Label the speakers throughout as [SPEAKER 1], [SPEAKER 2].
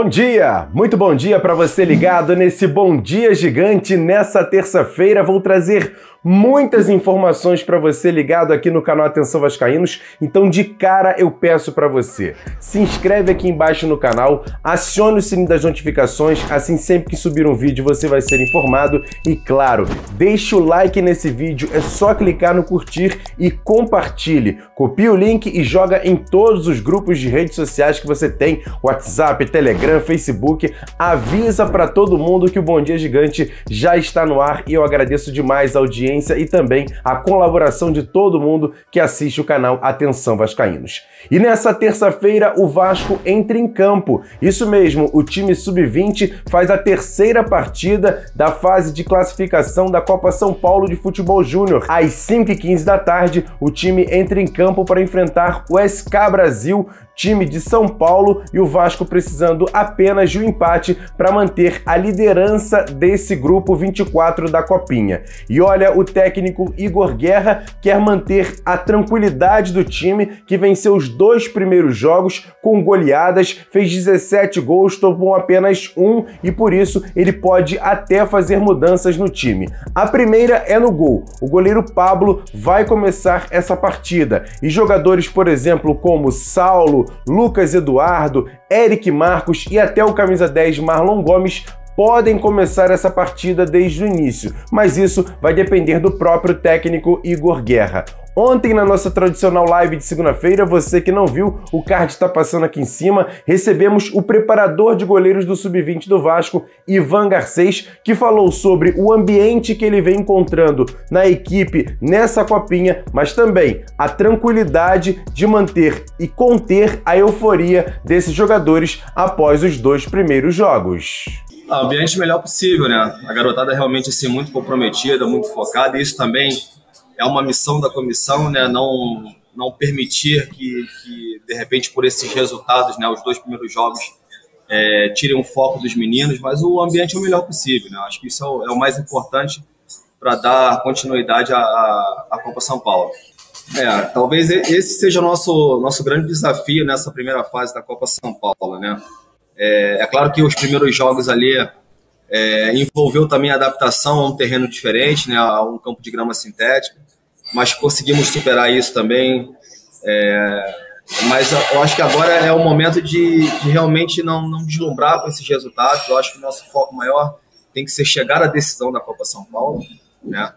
[SPEAKER 1] Muito bom dia para você ligado nesse Bom Dia Gigante. Nessa terça-feira vou trazer muitas informações para você ligado aqui no canal Atenção Vascaínos. Então de cara eu peço para você, se inscreve aqui embaixo no canal, acione o sininho das notificações, assim sempre que subir um vídeo você vai ser informado e claro, deixe o like nesse vídeo, é só clicar no curtir e compartilhe. Copie o link e joga em todos os grupos de redes sociais que você tem, WhatsApp, Telegram, Facebook, avisa para todo mundo que o Bom Dia Gigante já está no ar e eu agradeço demais a audiência e também a colaboração de todo mundo que assiste o canal Atenção Vascaínos. E nessa terça-feira o Vasco entra em campo. Isso mesmo, o time Sub-20 faz a terceira partida da fase de classificação da Copa São Paulo de Futebol Júnior. Às 5h15 da tarde, o time entra em campo para enfrentar o SK Brasil, time de São Paulo, e o Vasco precisando apenas de um empate para manter a liderança desse grupo 24 da Copinha. E olha, o técnico Igor Guerra quer manter a tranquilidade do time, que venceu os 2 primeiros jogos com goleadas, fez 17 gols, tomou apenas 1 e por isso ele pode até fazer mudanças no time. A primeira é no gol. O goleiro Pablo vai começar essa partida e jogadores, por exemplo, como Saulo, Lucas Eduardo, Eric Marcos e até o camisa 10 Marlon Gomes podem começar essa partida desde o início, mas isso vai depender do próprio técnico Igor Guerra. Ontem, na nossa tradicional live de segunda-feira, você que não viu, o card está passando aqui em cima, recebemos o preparador de goleiros do Sub-20 do Vasco, Ivan Garcês, que falou sobre o ambiente que ele vem encontrando na equipe nessa copinha, mas também a tranquilidade de manter e conter a euforia desses jogadores após os 2 primeiros jogos.
[SPEAKER 2] O ambiente melhor possível, né? A garotada realmente assim, muito comprometida, muito focada, e isso também é uma missão da comissão, né? Não permitir que de repente, por esses resultados, né, os 2 primeiros jogos tirem o foco dos meninos, mas o ambiente é o melhor possível, né? Acho que isso é o mais importante para dar continuidade à Copa São Paulo. Talvez esse seja o nosso grande desafio nessa primeira fase da Copa São Paulo, né? É claro que os primeiros jogos ali envolveu também a adaptação a um terreno diferente, né, a um campo de grama sintética, mas conseguimos superar isso também. Mas eu acho que agora é o momento de realmente não deslumbrar com esses resultados. Eu acho que o nosso foco maior tem que ser chegar à decisão da Copa São Paulo, né?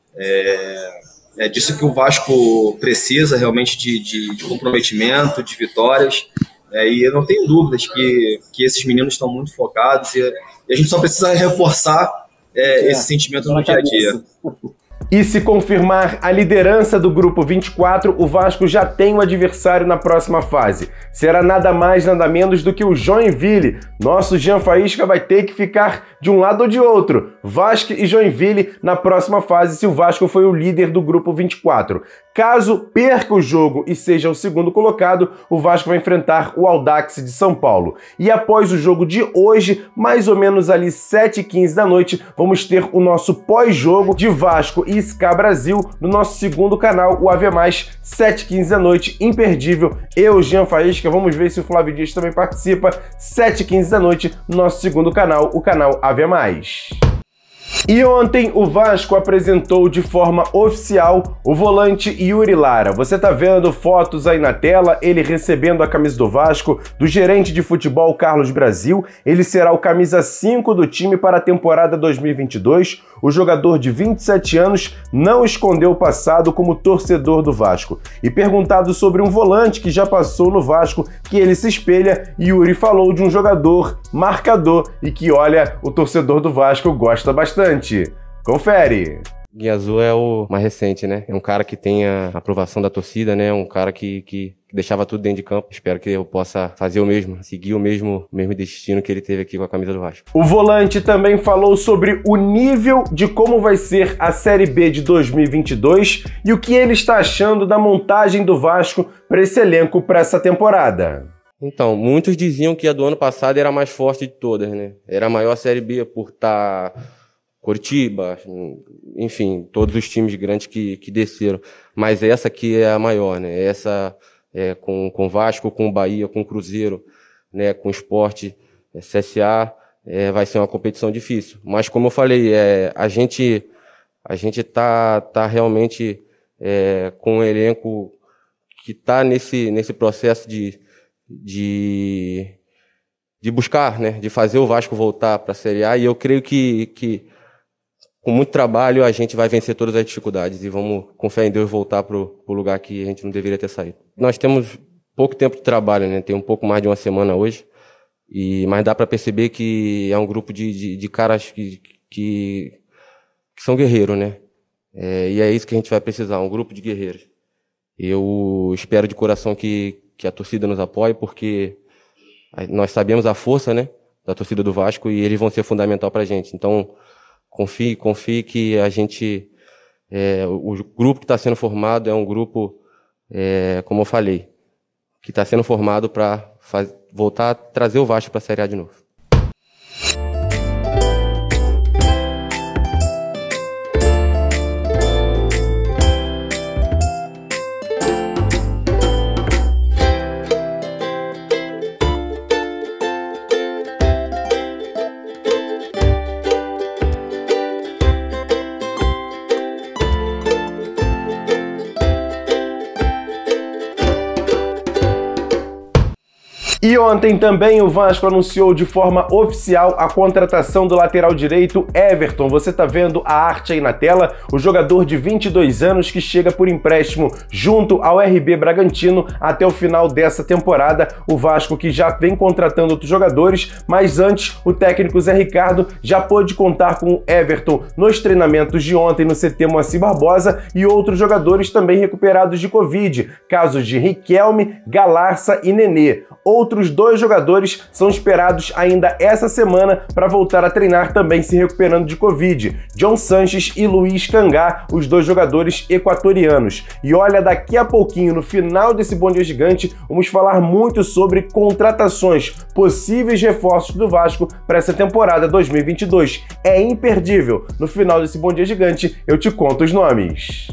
[SPEAKER 2] É disso que o Vasco precisa realmente, de comprometimento, de vitórias. E eu não tenho dúvidas que esses meninos estão muito focados e a gente só precisa reforçar esse sentimento no dia a dia.
[SPEAKER 1] E se confirmar a liderança do grupo 24, o Vasco já tem um adversário na próxima fase. Será nada mais, nada menos do que o Joinville. Nosso Jean Faísca vai ter que ficar de um lado ou de outro. Vasco e Joinville na próxima fase, se o Vasco foi o líder do grupo 24. Caso perca o jogo e seja o segundo colocado, o Vasco vai enfrentar o Audax de São Paulo. E após o jogo de hoje, mais ou menos ali 7h15 da noite, vamos ter o nosso pós-jogo de Vasco e SK Brasil no nosso segundo canal, o AV+, 7h15 da noite, imperdível. Eu, Jean Faísca, vamos ver se o Flávio Dias também participa, 7h15 da noite, no nosso segundo canal, o canal AV+. E ontem o Vasco apresentou de forma oficial o volante Yuri Lara. Você tá vendo fotos aí na tela, ele recebendo a camisa do Vasco, do gerente de futebol Carlos Brasil. Ele será o camisa 5 do time para a temporada 2022. O jogador de 27 anos não escondeu o passado como torcedor do Vasco. E perguntado sobre um volante que já passou no Vasco, que ele se espelha, Yuri falou de um jogador marcador e que, olha, o torcedor do Vasco gosta bastante. Confere!
[SPEAKER 3] Guia Azul é o mais recente, né? É um cara que tem a aprovação da torcida, né? Um cara que deixava tudo dentro de campo. Espero que eu possa fazer o mesmo, seguir o mesmo destino que ele teve aqui com a camisa do Vasco.
[SPEAKER 1] O volante também falou sobre o nível de como vai ser a Série B de 2022 e o que ele está achando da montagem do Vasco para esse elenco para essa temporada.
[SPEAKER 3] Então, muitos diziam que a do ano passado era a mais forte de todas, né? Era a maior Série B por estar Coritiba, enfim, todos os times grandes que desceram. Mas essa aqui é a maior, né? Essa com o Vasco, com o Bahia, com o Cruzeiro, né? Com o Sport. CSA, vai ser uma competição difícil. Mas como eu falei, a gente tá realmente com um elenco que está nesse processo de buscar, né, de fazer o Vasco voltar para a Série A, e eu creio que com muito trabalho a gente vai vencer todas as dificuldades e vamos, com fé em Deus, voltar para o lugar que a gente não deveria ter saído. Nós temos pouco tempo de trabalho, né, tem um pouco mais de uma semana hoje, mas dá para perceber que é um grupo de caras que são guerreiros, né? E é isso que a gente vai precisar, um grupo de guerreiros. Eu espero de coração que a torcida nos apoie, porque nós sabemos a força, né, da torcida do Vasco, e eles vão ser fundamental para a gente. Então, confie que a gente, o grupo que está sendo formado é um grupo, como eu falei, que está sendo formado para voltar a trazer o Vasco para a Série A de novo.
[SPEAKER 1] E ontem também o Vasco anunciou de forma oficial a contratação do lateral direito Everton. Você está vendo a arte aí na tela, o jogador de 22 anos que chega por empréstimo junto ao RB Bragantino até o final dessa temporada. O Vasco que já vem contratando outros jogadores, mas antes o técnico Zé Ricardo já pôde contar com o Everton nos treinamentos de ontem no CT Moacir Barbosa e outros jogadores também recuperados de Covid, casos de Riquelme, Galarça e Nenê. Outros 2 jogadores são esperados ainda essa semana para voltar a treinar, também se recuperando de Covid. John Sanches e Luiz Cangá, os 2 jogadores equatorianos. E olha, daqui a pouquinho, no final desse Bom Dia Gigante, vamos falar muito sobre contratações, possíveis reforços do Vasco para essa temporada 2022. É imperdível. No final desse Bom Dia Gigante, eu te conto os nomes.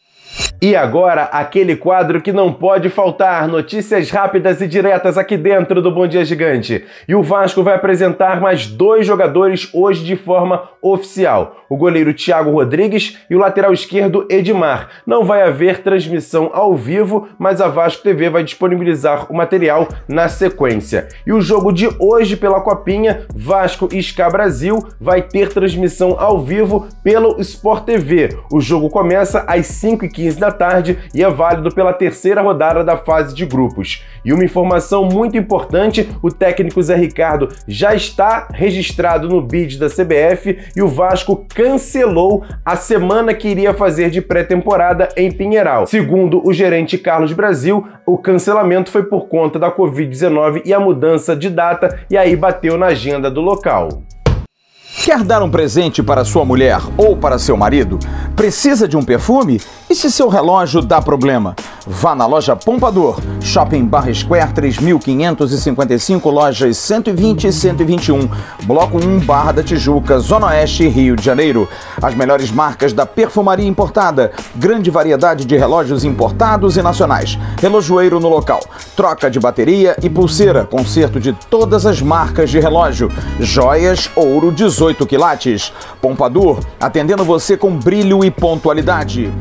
[SPEAKER 1] E agora, aquele quadro que não pode faltar, notícias rápidas e diretas aqui dentro do Bom Dia Gigante. E o Vasco vai apresentar mais 2 jogadores hoje de forma oficial. O goleiro Thiago Rodrigues e o lateral esquerdo Edmar. Não vai haver transmissão ao vivo, mas a Vasco TV vai disponibilizar o material na sequência. E o jogo de hoje pela Copinha, Vasco e SCA Brasil, vai ter transmissão ao vivo pelo Sport TV. O jogo começa às 5h15 da tarde e é válido pela 3ª rodada da fase de grupos. E uma informação muito importante, o técnico Zé Ricardo já está registrado no BID da CBF e o Vasco cancelou a semana que iria fazer de pré-temporada em Pinheiral. Segundo o gerente Carlos Brasil, o cancelamento foi por conta da Covid-19 e a mudança de data, e aí bateu na agenda do local.
[SPEAKER 4] Quer dar um presente para sua mulher ou para seu marido? Precisa de um perfume? E se seu relógio dá problema? Vá na loja Pompadour, Shopping Barra Square 3555, lojas 120 e 121, Bloco 1, Barra da Tijuca, Zona Oeste, Rio de Janeiro. As melhores marcas da perfumaria importada, grande variedade de relógios importados e nacionais, relojoeiro no local, troca de bateria e pulseira, conserto de todas as marcas de relógio, joias, ouro 18 quilates. Pompadour, atendendo você com brilho e pontualidade.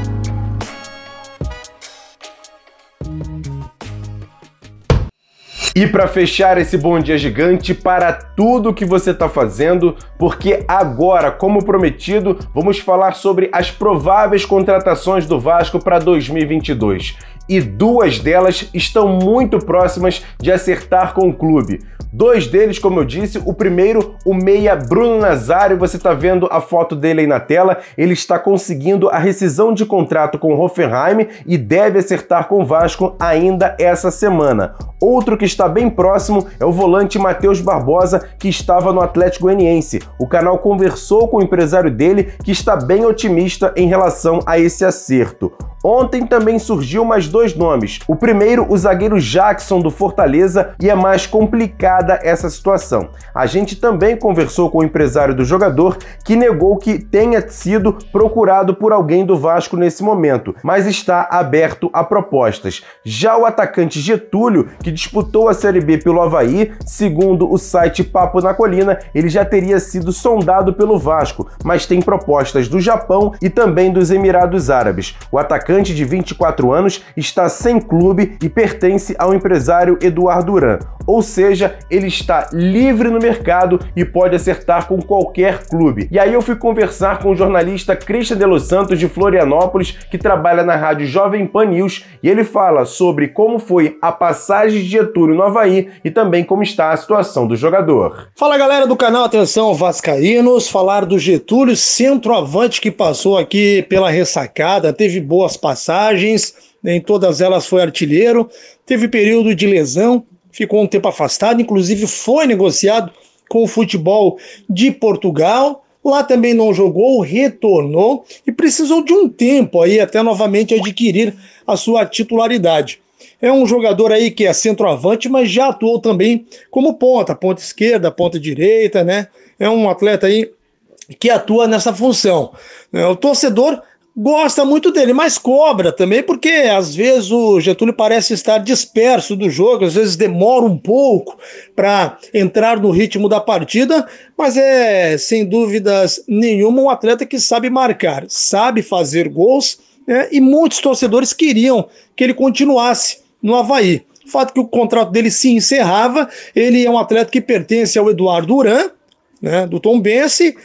[SPEAKER 1] E para fechar esse Bom Dia Gigante, para tudo que você está fazendo, porque agora, como prometido, vamos falar sobre as prováveis contratações do Vasco para 2022. E 2 delas estão muito próximas de acertar com o clube. 2 deles, como eu disse, o primeiro, o meia Bruno Nazário, você está vendo a foto dele aí na tela, ele está conseguindo a rescisão de contrato com o Hoffenheim e deve acertar com o Vasco ainda essa semana. Outro que está bem próximo é o volante Matheus Barbosa, que estava no Atlético Goianiense. O canal conversou com o empresário dele, que está bem otimista em relação a esse acerto. Ontem também surgiu mais dois nomes. O primeiro, o zagueiro Jackson do Fortaleza, e é mais complicada essa situação. A gente também conversou com o empresário do jogador, que negou que tenha sido procurado por alguém do Vasco nesse momento, mas está aberto a propostas. Já o atacante Getúlio, que disputou a Série B pelo Avaí, segundo o site Papo na Colina, ele já teria sido sondado pelo Vasco, mas tem propostas do Japão e também dos Emirados Árabes. O atacante de 24 anos está sem clube e pertence ao empresário Eduardo Duran, ou seja, ele está livre no mercado e pode acertar com qualquer clube. E aí eu fui conversar com o jornalista Christian de Los Santos de Florianópolis, que trabalha na rádio Jovem Pan News, e ele fala sobre como foi a passagem de Getúlio no Avaí e também como está a situação do jogador.
[SPEAKER 5] Fala galera do canal Atenção Vascaínos, falar do Getúlio, centroavante que passou aqui pela ressacada, teve boas passagens, em todas elas foi artilheiro, teve período de lesão, ficou um tempo afastado, inclusive foi negociado com o futebol de Portugal, lá também não jogou, retornou e precisou de um tempo aí até novamente adquirir a sua titularidade. É um jogador aí que é centroavante, mas já atuou também como ponta esquerda, ponta direita, né? É um atleta aí que atua nessa função. O torcedor gosta muito dele, mas cobra também, porque às vezes o Getúlio parece estar disperso do jogo, às vezes demora um pouco para entrar no ritmo da partida, mas é, sem dúvidas nenhuma, um atleta que sabe marcar, sabe fazer gols, né? E muitos torcedores queriam que ele continuasse no Avaí. O fato que o contrato dele se encerrava, ele é um atleta que pertence ao Eduardo Duran, né, do Tombense,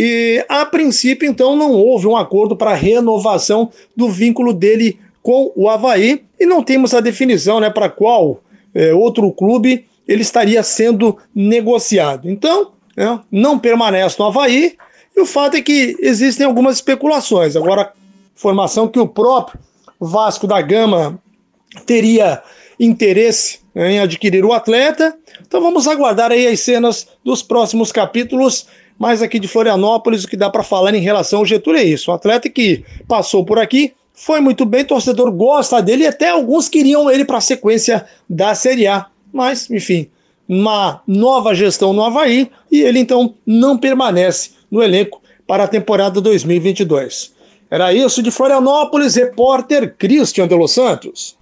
[SPEAKER 5] e a princípio então não houve um acordo para renovação do vínculo dele com o Avaí e não temos a definição, né, para qual outro clube ele estaria sendo negociado. Então, né, não permanece no Avaí e o fato é que existem algumas especulações. Agora, informação que o próprio Vasco da Gama teria interesse em adquirir o atleta. Então vamos aguardar aí as cenas dos próximos capítulos, mas aqui de Florianópolis o que dá para falar em relação ao Getúlio é isso, um atleta que passou por aqui, foi muito bem, torcedor gosta dele e até alguns queriam ele para a sequência da Série A, mas enfim, uma nova gestão no Avaí e ele então não permanece no elenco para a temporada 2022. Era isso de Florianópolis, repórter Christian de Los Santos.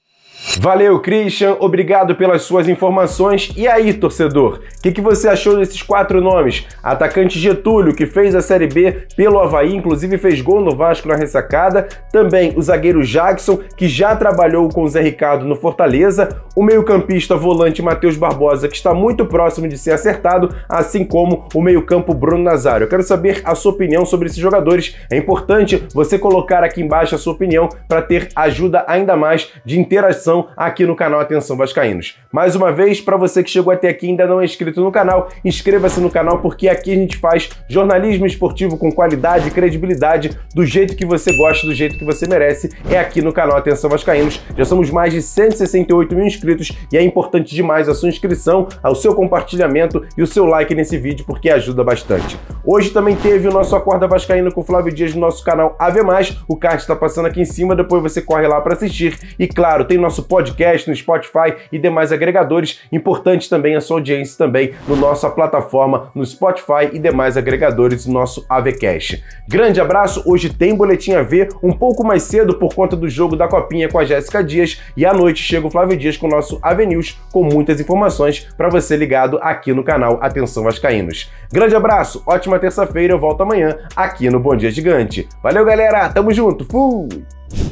[SPEAKER 1] Valeu, Christian, obrigado pelas suas informações. E aí, torcedor, o que você achou desses quatro nomes? Atacante Getúlio, que fez a Série B pelo Avaí, inclusive fez gol no Vasco na ressacada. Também o zagueiro Jackson, que já trabalhou com o Zé Ricardo no Fortaleza. O meio-campista volante Matheus Barbosa, que está muito próximo de ser acertado, assim como o meio-campo Bruno Nazário. Eu quero saber a sua opinião sobre esses jogadores. É importante você colocar aqui embaixo a sua opinião para ter ajuda ainda mais de interação aqui no canal Atenção Vascaínos. Mais uma vez, para você que chegou até aqui e ainda não é inscrito no canal, inscreva-se no canal porque aqui a gente faz jornalismo esportivo com qualidade e credibilidade, do jeito que você gosta, do jeito que você merece, é aqui no canal Atenção Vascaínos. Já somos mais de 168 mil inscritos e é importante demais a sua inscrição, o seu compartilhamento e o seu like nesse vídeo porque ajuda bastante. Hoje também teve o nosso Acorda Vascaíno com o Flávio Dias no nosso canal AV+, o card está passando aqui em cima, depois você corre lá para assistir. E claro, tem nosso podcast no Spotify e demais agregadores. Importante também a sua audiência também no nossa plataforma no Spotify e demais agregadores do nosso AVCast. Grande abraço, hoje tem Boletim AV um pouco mais cedo por conta do jogo da Copinha com a Jéssica Dias e à noite chega o Flávio Dias com o nosso AV News com muitas informações para você ligado aqui no canal Atenção Vascaínos. Grande abraço, ótima terça-feira, eu volto amanhã aqui no Bom Dia Gigante. Valeu galera, tamo junto, fui!